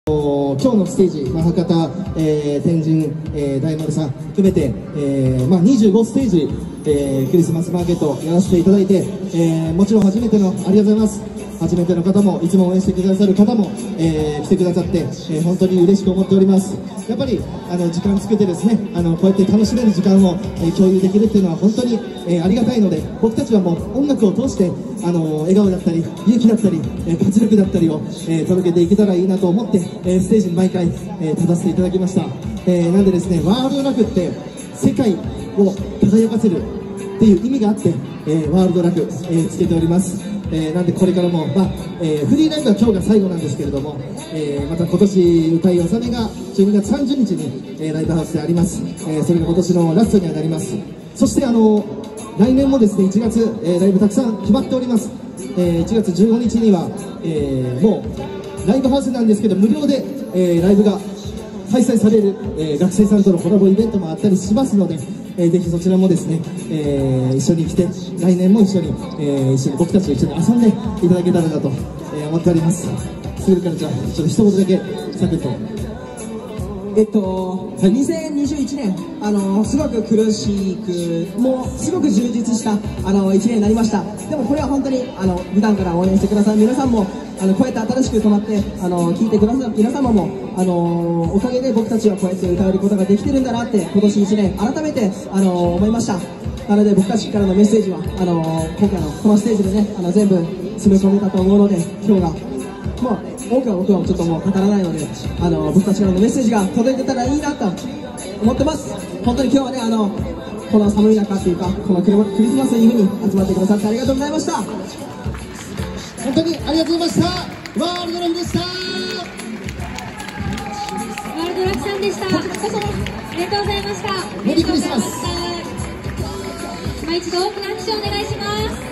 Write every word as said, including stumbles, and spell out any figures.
今日のステージ、まあ、博多、えー、天神、えー、大丸さん含めて、えーまあ、にじゅうごステージ、えー、クリスマスマーケットやらせていただいて、えー、もちろん初めてのありがとうございます。初めての方もいつも応援してくださる方も、えー、来てくださって、えー、本当に嬉しく思っております。やっぱりあの時間作ってですね、あのこうやって楽しめる時間を、えー、共有できるっていうのは本当に、えー、ありがたいので、僕たちはもう音楽を通してあの笑顔だったり勇気だったり、えー、活力だったりを、えー、届けていけたらいいなと思って、えー、ステージに毎回、えー、立たせていただきました。えー、なんでですね、ワールドラクって世界を輝かせるっていう意味があって、えー、ワールドラク、えー、つけております。えー、なんでこれからも、まあえー、フリーライブは今日が最後なんですけれども、えー、また今年歌い納めがじゅうにがつさんじゅうにちに、えー、ライブハウスであります。えー、それが今年のラストにはなります。そしてあの来年もですねいちがつ、えー、ライブたくさん決まっております。えー、いちがつじゅうごにちには、えー、もうライブハウスなんですけど無料で、えー、ライブが開催される、えー、学生さんとのコラボイベントもあったりしますので、えー、ぜひそちらもですね、えー、一緒に来て来年も一緒に、えー、一緒に僕たちと一緒に遊んでいただけたらなと、えー、思っております。すぐるからじゃあちょっと一言だけサクッと。 えっと、はい、にせんにじゅういちねん、あのすごく苦しく、もうすごく充実したあのいちねんになりました。でもこれは本当にあの普段から応援してくださる皆さんも、あのこうやって新しく泊まってあの聞いてくださる皆様も、あのおかげで僕たちはこうやって歌えることができてるんだなって今年いちねん改めてあの思いました。なので僕たちからのメッセージはあの今回のこのステージでね、あの全部詰め込めたと思うので、今日がまあ多くは僕はちょっともう語らないので、あの僕たちからのメッセージが届いてたらいいなと思ってます。本当に今日はね、あのこの寒い中っていうかこのクリスマスのイブに集まってくださってありがとうございました。 本当にありがとうございました。ワールドラフでした。 ワールドラフさんでした。ありがとうございました。 メリークリスマス。 今一度大きな拍手をお願いします。